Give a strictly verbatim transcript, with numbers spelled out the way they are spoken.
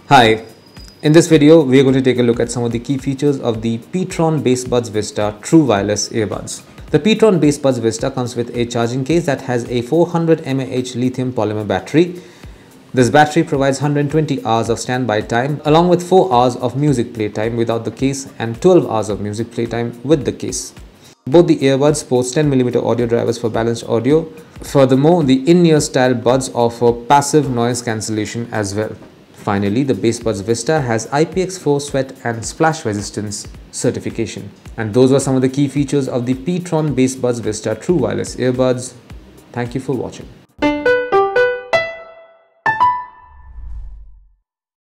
Hi, in this video we are going to take a look at some of the key features of the P-Tron BassBuds Vista True Wireless Earbuds. The P-Tron BassBuds Vista comes with a charging case that has a four hundred milliamp hour lithium polymer battery. This battery provides one hundred twenty hours of standby time along with four hours of music playtime without the case and twelve hours of music playtime with the case. Both the earbuds sports ten millimeter audio drivers for balanced audio. Furthermore, the in-ear style buds offer passive noise cancellation as well. Finally, the BassBuds Vista has I P X four sweat and splash resistance certification. And those were some of the key features of the P-Tron BassBuds Vista True Wireless Earbuds. Thank you for watching.